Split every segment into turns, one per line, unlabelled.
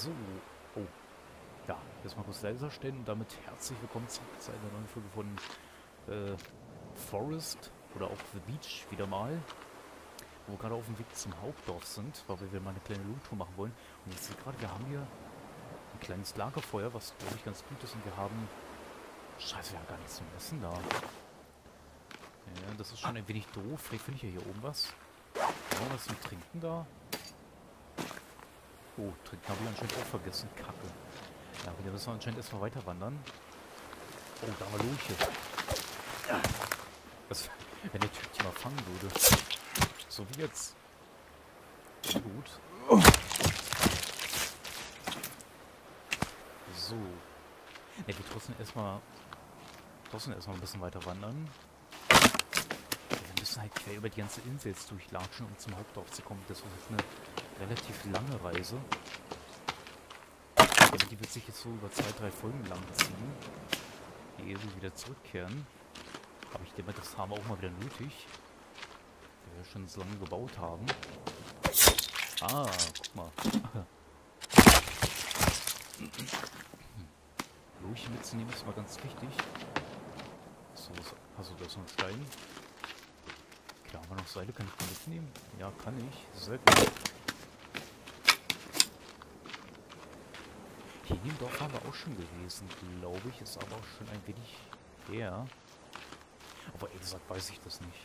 So. Oh. Ja, erstmal kurz leiser stellen und damit herzlich willkommen zurück zu einer neuen Folge von Forest oder auch The Beach wieder mal. Wo wir gerade auf dem Weg zum Hauptdorf sind, weil wir wieder mal eine kleine Loot-Tour machen wollen. Und ich sehe gerade, wir haben hier ein kleines Lagerfeuer, was glaube ich ganz gut ist. Und wir haben... Scheiße, wir haben gar nichts zum Essen da. Ja, das ist schon ein wenig doof. Vielleicht finde ich ja hier oben was. Haben wir was zum Trinken da? Oh, Trinken habe ich anscheinend auch vergessen. Kacke. Ja, wir müssen anscheinend erstmal weiter wandern. Oh, da haben wir Lurche. Was, wenn der Typ die mal fangen würde. So wie jetzt. Gut. So. Ne, wir trotzdem erstmal ein bisschen weiter wandern. Wir müssen halt quer über die ganze Insel jetzt durchlatschen, um zum Hauptdorf zu kommen. Das ist eine relativ lange Reise. Aber die wird sich jetzt so über 2-3 Folgen lang ziehen, ehe wir wieder zurückkehren. Aber ich denke, das haben wir auch mal wieder nötig, weil wir schon so lange gebaut haben. Ah, guck mal. Lurche mitzunehmen ist mal ganz wichtig. So, also da ist noch ein Stein. Klar, haben wir noch Seile, kann ich die mitnehmen? Ja, kann ich. Sehr gut. Hier in dem Dorf waren wir auch schon gewesen, glaube ich. Ist aber auch schon ein wenig her. Aber ehrlich gesagt weiß ich das nicht.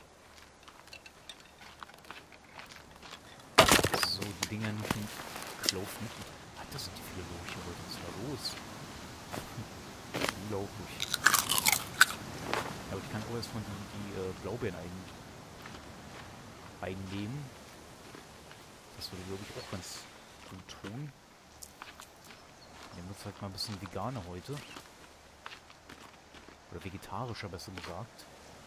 So, die Dinger nicht laufen. Alter, das sind die viele Lurche heute. Was ist da los? Unglaublich. Aber ich kann auch erstmal die Blaubeeren einnehmen. Das würde, glaube ich, auch ganz gut tun. Nehmen wir uns halt mal ein bisschen veganer heute. Oder vegetarischer, besser gesagt.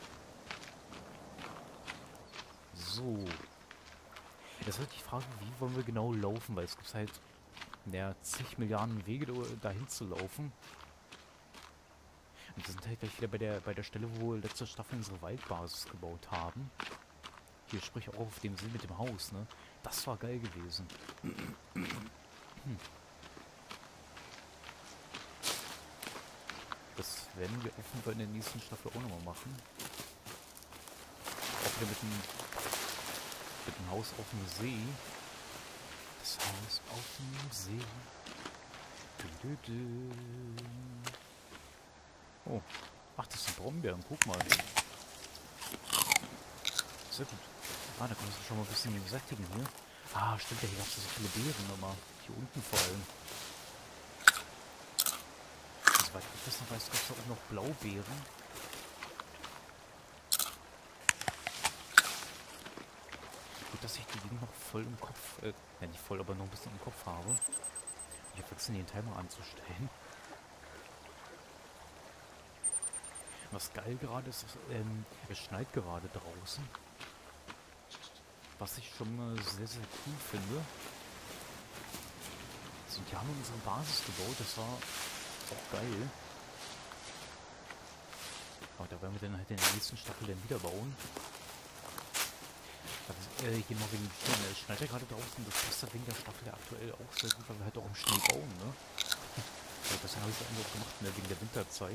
So. Jetzt ist halt die Frage, wie wollen wir genau laufen, weil es gibt halt zig Milliarden Wege dahin zu laufen. Und wir sind halt gleich wieder bei der Stelle, wo wir letzte Staffel unsere Waldbasis gebaut haben. Hier sprich auch auf dem See mit dem Haus, ne? Das war geil gewesen. Das werden wir offenbar in der nächsten Staffel auch nochmal machen. Auch wieder mit dem Haus auf dem See. Das Haus auf dem See. Oh. Ach, das sind Brombeeren. Guck mal. Sehr gut. Ah, da können wir uns schon mal ein bisschen sättigen hier. Ah, stimmt ja, hier gab es so viele Beeren nochmal. Hier unten vor allem. Soweit ich das noch weiß, gab es da oben noch Blaubeeren. Gut, dass ich die Dinge noch voll im Kopf, ja nicht voll, aber noch ein bisschen im Kopf habe. Ich habe vergessen, den Timer anzustellen. Was geil gerade ist, es schneit gerade draußen. Was ich schon mal sehr, sehr cool finde. So, die haben unsere Basis gebaut, das war auch geil. Aber da werden wir dann halt in der nächsten Staffel dann wieder bauen. Hier noch wegen dem Schnee. Es schneit ja gerade draußen, das passt ja wegen der Staffel aktuell auch sehr gut, weil wir halt auch im Schnee bauen, ne? Ja, das habe ich ja auch gemacht, ne? Wegen der Winterzeit.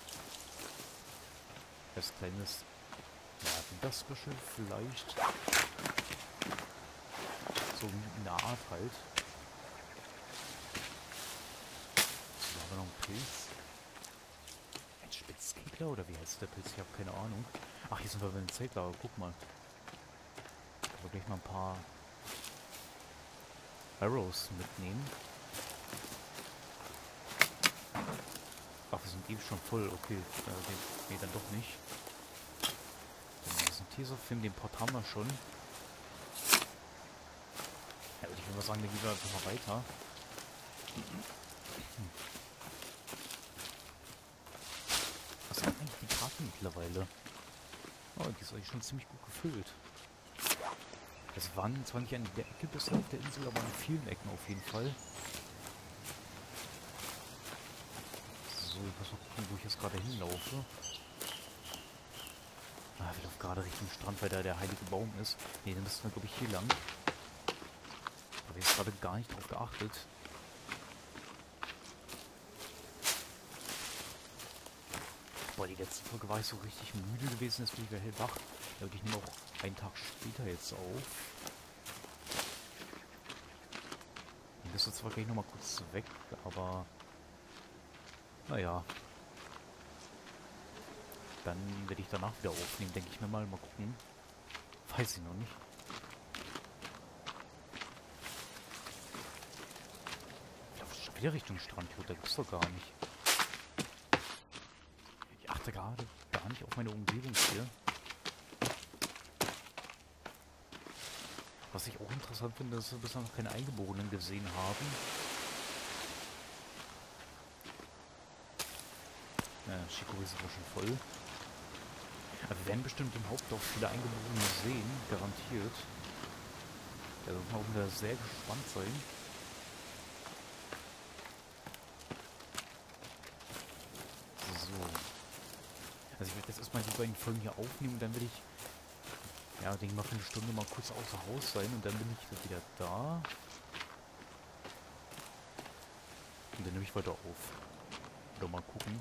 Das kleines, ja, Winterspecial vielleicht. So in der Art halt. So, haben wir noch einen Pilz. Ein Spitzkegler oder wie heißt der Pilz? Ich habe keine Ahnung. Ach, hier sind wir beim Zeltlager, guck mal. Ich gleich mal ein paar Arrows mitnehmen. Ach, wir sind eben schon voll. Okay, nee, dann doch nicht. Dann ist ein Tesafilm, den Port haben wir schon. Ja, ich würde mal sagen, dann gehen wir einfach mal weiter. Was hat eigentlich die Karte mittlerweile? Oh, die ist eigentlich schon ziemlich gut gefüllt. Es waren zwar nicht an der Ecke bisher auf der Insel, aber an vielen Ecken auf jeden Fall. So, ich muss mal gucken, wo ich jetzt gerade hinlaufe. Ah, ich laufe gerade Richtung Strand, weil da der heilige Baum ist. Ne, dann müssen wir, glaube ich, hier lang. Habe ich jetzt gerade gar nicht drauf geachtet. Boah, die letzte Folge war ich so richtig müde gewesen, jetzt bin ich wieder hellwach. Ja, und ich nehme auch einen Tag später jetzt auf. Ich müsste zwar gleich nochmal kurz weg, aber naja. Dann werde ich danach wieder aufnehmen, denke ich mir mal. Mal gucken. Weiß ich noch nicht. Ich laufe schon wieder Richtung Strand. Da gibt's doch gar nicht. Ich achte gerade gar nicht auf meine Umgebung hier. Was ich auch interessant finde, ist, dass wir bislang noch keine Eingeborenen gesehen haben. Ja, Chicorée ist aber schon voll. Aber wir werden bestimmt im Hauptdorf viele Eingeborene sehen, garantiert. Da wird man auch wieder sehr gespannt sein. So. Also ich werde jetzt erstmal die beiden Folgen hier aufnehmen und dann werde ich, ja, denke ich mal, für eine Stunde mal kurz außer Haus sein und dann bin ich wieder da. Und dann nehme ich weiter auf. Oder mal gucken.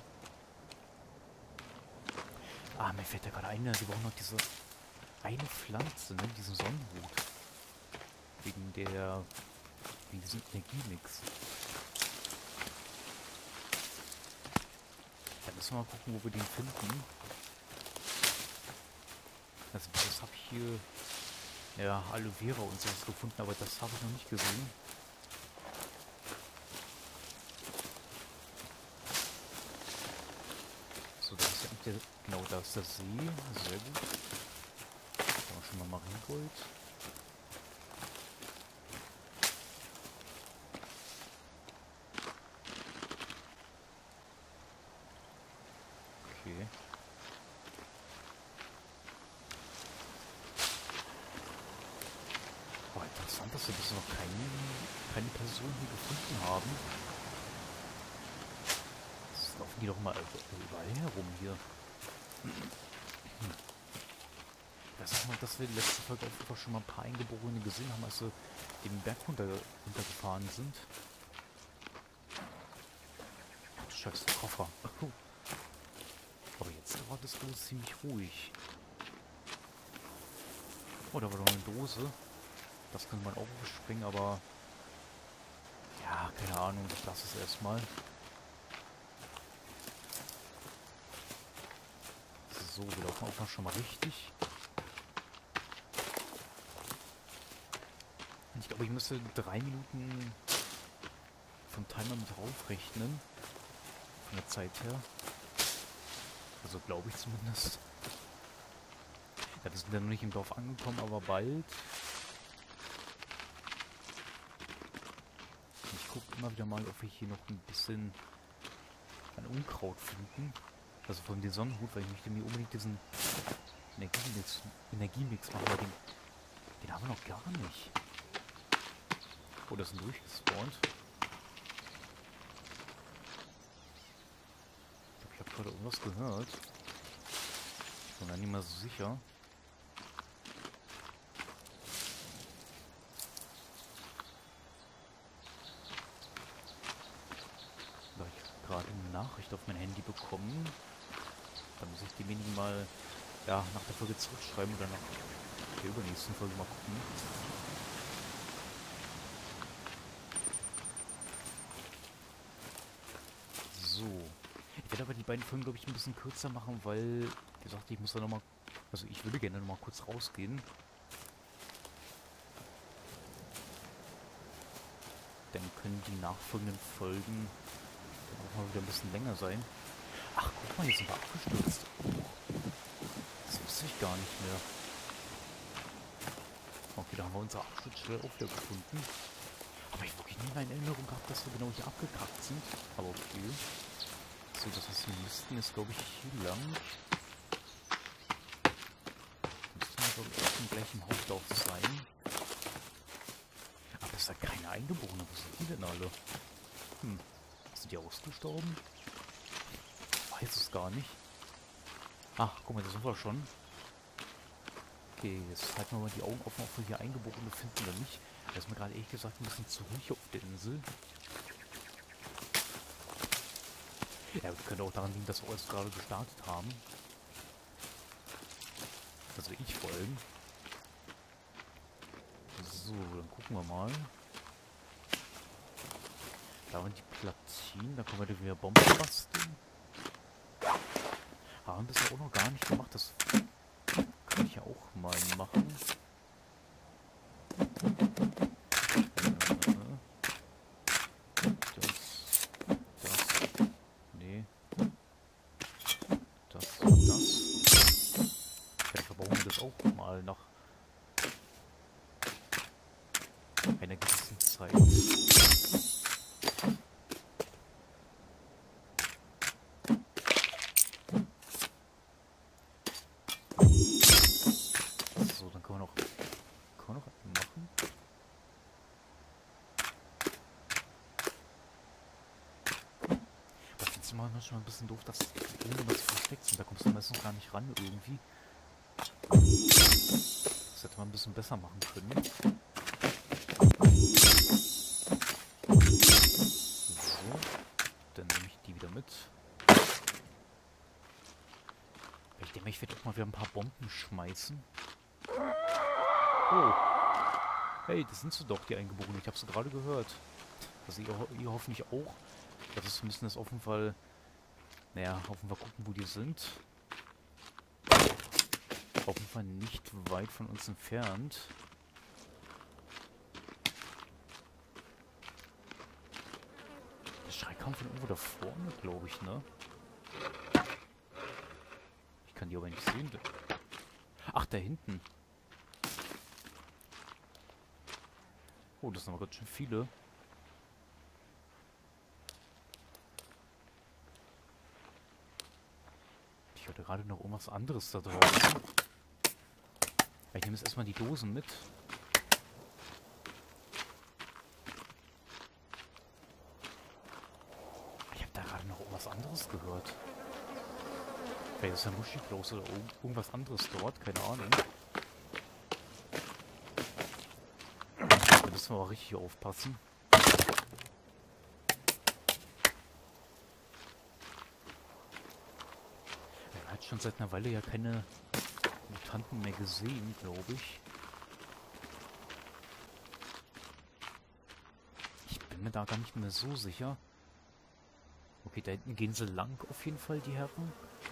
Ah, mir fällt ja gerade ein, sie brauchen noch diese eine Pflanze, ne? Diesen Sonnenhut. Wegen diesem Energiemix. Da müssen wir mal gucken, wo wir den finden. Also das habe ich hier, ja, Aloe Vera und sowas gefunden, aber das habe ich noch nicht gesehen. So, da ist ja der, genau, da ist der See, sehr gut. Da haben wir schon mal Mariengold. Okay. Oh, interessant, dass wir bisher noch keine Person hier gefunden haben. Jetzt laufen die doch mal überall herum hier. Ja, sag mal, dass wir die letzte Folge auf jeden Fall schon mal ein paar Eingeborene gesehen haben, als wir den Berg runtergefahren sind. Ach du Scheiße, der Koffer. Aber jetzt war das alles ziemlich ruhig. Oh, da war noch eine Dose. Das könnte man auch überspringen, aber ja, keine Ahnung, ich lasse es erstmal. So, wir laufen auch noch schon mal richtig. Ich glaube, ich müsste 3 Minuten vom Timer mit draufrechnen. Von der Zeit her. Also glaube ich zumindest. Ja, wir sind ja noch nicht im Dorf angekommen, aber bald. Ich gucke immer wieder mal, ob wir hier noch ein bisschen an Unkraut finden. Also von dem Sonnenhut, weil ich möchte mir unbedingt diesen Energiemix machen, aber den haben wir noch gar nicht. Oh, das ist durchgespawnt. Ich habe gerade irgendwas gehört. Ich bin mir nicht mehr so sicher. Da habe ich gerade eine Nachricht auf mein Handy bekommen. Da muss ich demjenigen mal, ja, nach der Folge zurückschreiben oder nach der übernächsten Folge mal gucken. So. Ich werde aber die beiden Folgen, glaube ich, ein bisschen kürzer machen, weil, wie gesagt, ich muss da nochmal, also ich würde gerne nochmal kurz rausgehen. Dann können die nachfolgenden Folgen dann auch mal wieder ein bisschen länger sein. Ach, guck mal, hier sind wir abgestürzt. Das wusste ich gar nicht mehr. Okay, da haben wir unsere Absturzstelle auch wieder gefunden. Aber ich habe wirklich nie in Erinnerung gehabt, dass wir genau hier abgekackt sind. Aber okay. So, das heißt, wir müssten jetzt, glaube ich, hier lang. Müssten wir, glaube ich, auch schon gleich im Hauptdorf sein. Aber es ist ja keine Eingeborene. Wo sind die denn alle? Sind die ausgestorben? Ich weiß es gar nicht. Ach, guck mal, da sind wir schon. Okay, jetzt halten wir mal die Augen offen, ob wir hier Eingeborene finden oder nicht. Da ist mir gerade ehrlich gesagt ein bisschen zu ruhig auf der Insel. Ja, das könnte auch daran liegen, dass wir alles gerade gestartet haben. Also ich vor allem. So, dann gucken wir mal. Da haben wir die Platinen, da können wir wieder Bomben basteln. Haben das ja auch noch gar nicht gemacht, das kann ich ja auch mal machen. Das, nee. Das. Vielleicht verbauen wir das auch mal nach einer gewissen Zeit. So, dann können wir noch machen. Aber ich finde es immer manchmal ein bisschen doof, dass irgendwas versteckt sind. Da kommst du meistens gar nicht ran irgendwie. Das hätte man ein bisschen besser machen können. So, dann nehme ich die wieder mit. Ich denke, ich werde auch mal wieder ein paar Bomben schmeißen. Oh. Hey, das sind sie doch, die Eingeborenen. Ich habe sie gerade gehört. Also ihr hoffentlich auch. Das ist zumindest das auf jeden Fall... Naja, auf jeden Fall gucken, wo die sind. Auf jeden Fall nicht weit von uns entfernt. Der Schrei kam von irgendwo da vorne, glaube ich, ne? Ich kann die aber nicht sehen. Ach, da hinten. Oh, das sind aber ganz schön viele. Ich hörte gerade noch irgendwas anderes da draußen. Ich nehme jetzt erstmal die Dosen mit. Ich habe da gerade noch irgendwas anderes gehört. Vielleicht ist ja Muschi-Klaus oder irgendwas anderes dort, keine Ahnung. Da müssen wir aber richtig aufpassen. Er hat schon seit einer Weile ja keine Mutanten mehr gesehen, glaube ich. Ich bin mir da gar nicht mehr so sicher. Okay, da hinten gehen sie lang auf jeden Fall, die Herren.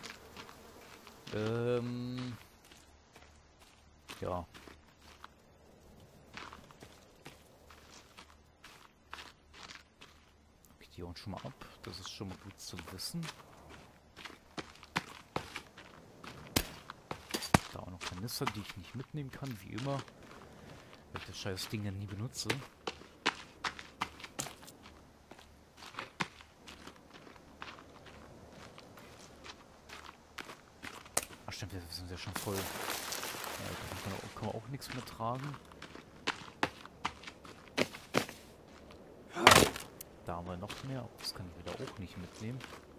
Ja. Okay, die hauen schon mal ab. Das ist schon mal gut zu wissen. Da auch noch Kanister, die ich nicht mitnehmen kann, wie immer. Weil ich das scheiß Ding ja nie benutze. Ach stimmt, wir sind ja schon voll. Ja, da kann man auch nichts mehr tragen. Da haben wir noch mehr. Das kann ich wieder auch nicht mitnehmen.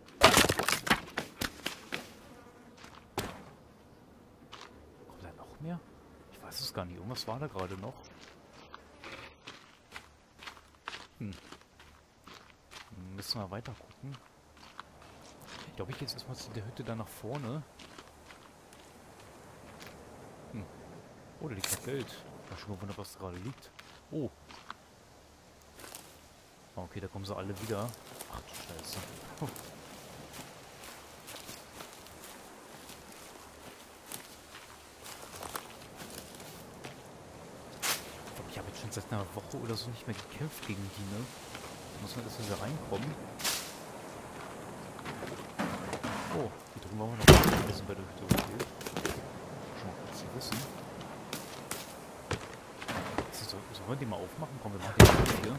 Kommt da noch mehr? Ich weiß es gar nicht. Irgendwas war da gerade noch. Müssen wir weiter gucken. Ich glaube, ich gehe jetzt erstmal zu der Hütte da nach vorne. Oh, da liegt noch Geld. Ich war schon gewundert, was da gerade liegt. Oh. Okay, da kommen sie alle wieder. Ach du Scheiße. Ich habe jetzt schon seit einer Woche oder so nicht mehr gekämpft gegen die, ne? Da muss man erst wieder reinkommen. Oh, hier drüben waren wir noch gewesen bei der Hütte. Okay. Schon mal gut zu wissen. Sollen wir die mal aufmachen? Komm, wir machen den mal hier.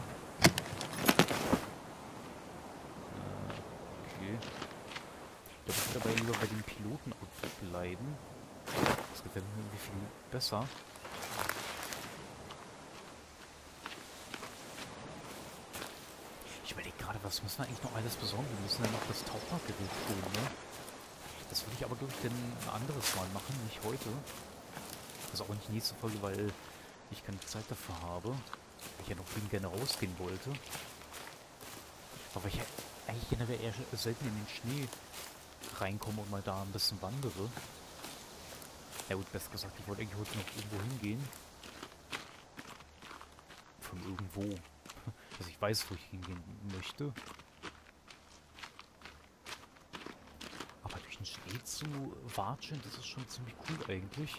Okay. Ich glaube, ich würde dabei lieber bei dem Piloten-Outfit bleiben. Das gefällt mir irgendwie viel besser. Ich überlege gerade, was müssen wir eigentlich noch alles besorgen? Wir müssen ja noch das Tauchergerät holen, ne? Das würde ich aber, glaube ich, dann ein anderes Mal machen, nicht heute. Also auch nicht nächste Folge, weil ich keine Zeit dafür habe. Weil ich ja noch gerne rausgehen wollte. Aber eigentlich generell eher selten in den Schnee reinkomme und mal da ein bisschen wandere. Ja gut, besser gesagt, ich wollte eigentlich heute noch irgendwo hingehen. Von irgendwo. Also ich weiß, wo ich hingehen möchte. Aber durch den Schnee zu watscheln, das ist schon ziemlich cool eigentlich.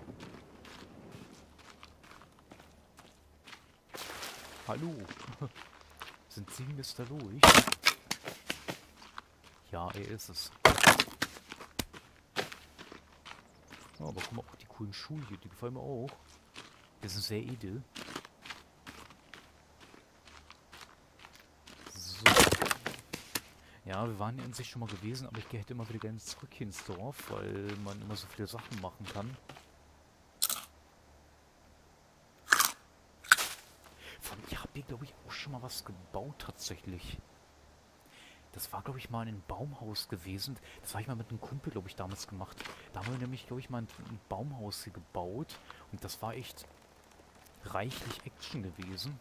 Hallo. Sind Sie Mr. Lurch? Ja, er ist es. Ja, aber guck mal, auch die coolen Schuhe hier, die gefallen mir auch. Die sind sehr edel. So. Ja, wir waren ja in sich schon mal gewesen, aber ich hätte immer wieder gerne zurück hier ins Dorf, weil man immer so viele Sachen machen kann. Ich habe hier, glaube ich, auch schon mal was gebaut tatsächlich. Das war, glaube ich, mal ein Baumhaus gewesen. Das habe ich mal mit einem Kumpel, glaube ich, damals gemacht. Da haben wir nämlich, glaube ich, mal ein Baumhaus hier gebaut. Und das war echt reichlich Action gewesen.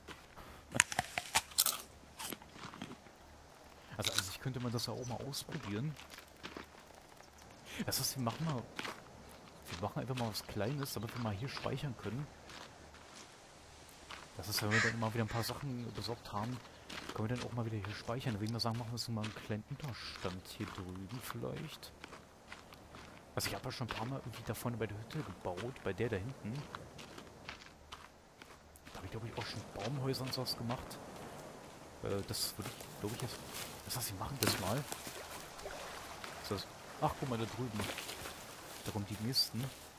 Also an sich könnte man das ja auch mal ausprobieren. Das heißt, wir machen einfach mal was Kleines, damit wir mal hier speichern können. Das ist, wenn wir dann mal wieder ein paar Sachen besorgt haben, können wir dann auch mal wieder hier speichern. Da würde ich mal sagen, machen wir so mal einen kleinen Unterstand hier drüben vielleicht. Also ich habe ja schon ein paar Mal irgendwie da vorne bei der Hütte gebaut, bei der da hinten. Da habe ich, glaube ich, auch schon Baumhäuser und sowas gemacht. Das würde ich, glaube ich, jetzt... Das heißt, wir machen das mal. Das heißt, ach, guck mal da drüben. Da kommen die nächsten.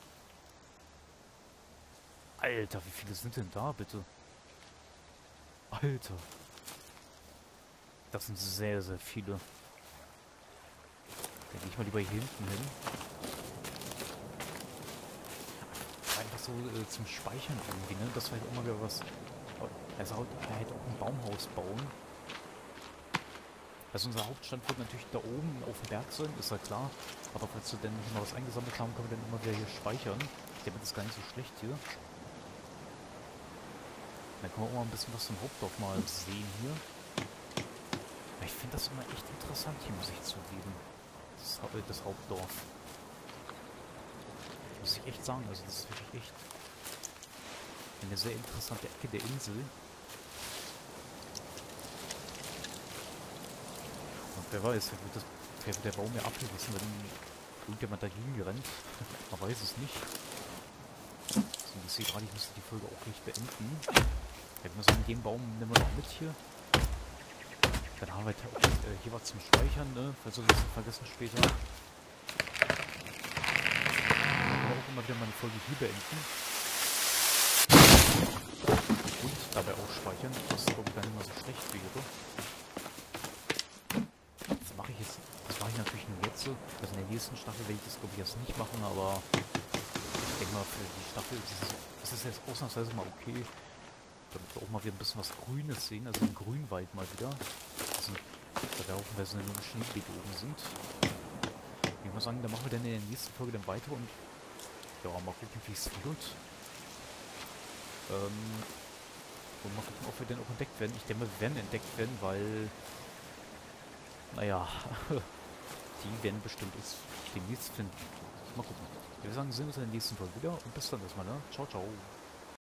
Alter, wie viele sind denn da, bitte? Alter. Das sind sehr, sehr viele. Dann gehe ich mal lieber hier hinten hin. Einfach so zum Speichern irgendwie, ne? Das war halt immer wieder was... Er hätte auch ein Baumhaus bauen. Also unser Hauptstand wird natürlich da oben auf dem Berg sein, ist ja klar. Aber falls wir dann nicht mal was eingesammelt haben, können wir dann immer wieder hier speichern. Ich denke, das ist gar nicht so schlecht hier. Dann können wir auch mal ein bisschen was zum Hauptdorf mal sehen hier. Ich finde das immer echt interessant hier, muss ich zugeben. Das Hauptdorf. Muss ich echt sagen, also das ist wirklich echt eine sehr interessante Ecke der Insel. Und wer weiß, wird der Baum ja abgerissen, wenn irgendjemand dagegen rennt. Man weiß es nicht. So, ich sehe gerade, ich müsste die Folge auch nicht beenden. Ich würde mal sagen, den Baum nehmen wir noch mit hier. Dann haben wir hier was zum Speichern, ne? Falls wir das vergessen später. Dann können wir auch immer wieder mal eine Folge hier beenden. Und dabei auch speichern, was glaube ich gar nicht mal so schlecht wäre. Das mache ich natürlich nur jetzt so. Also in der nächsten Staffel werde ich das glaube ich jetzt nicht machen, aber ich denke mal für die Staffel ist es jetzt ausnahmsweise mal okay. Damit wir auch mal wieder ein bisschen was Grünes sehen, also einen Grünwald mal wieder. Also, da wir haufenweise nur Schneegebiet oben sind. Ich muss sagen, da machen wir dann in der nächsten Folge dann weiter und ja, mal gucken, wie es wird. Und mal gucken, ob wir dann auch entdeckt werden. Ich denke, wir werden entdeckt werden, weil, naja, die werden bestimmt uns demnächst finden. Mal gucken. Wir sagen, sehen uns in der nächsten Folge wieder und bis dann erstmal, ne? Ciao, ciao.